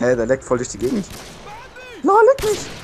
Der leckt voll durch die Gegend. Na, leck mich!